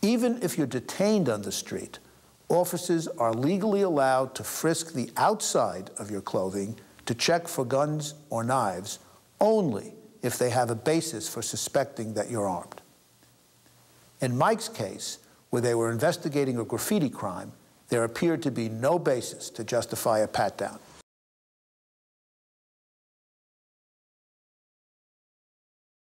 Even if you're detained on the street, officers are legally allowed to frisk the outside of your clothing to check for guns or knives only if they have a basis for suspecting that you're armed. In Mike's case, where they were investigating a graffiti crime, there appeared to be no basis to justify a pat-down.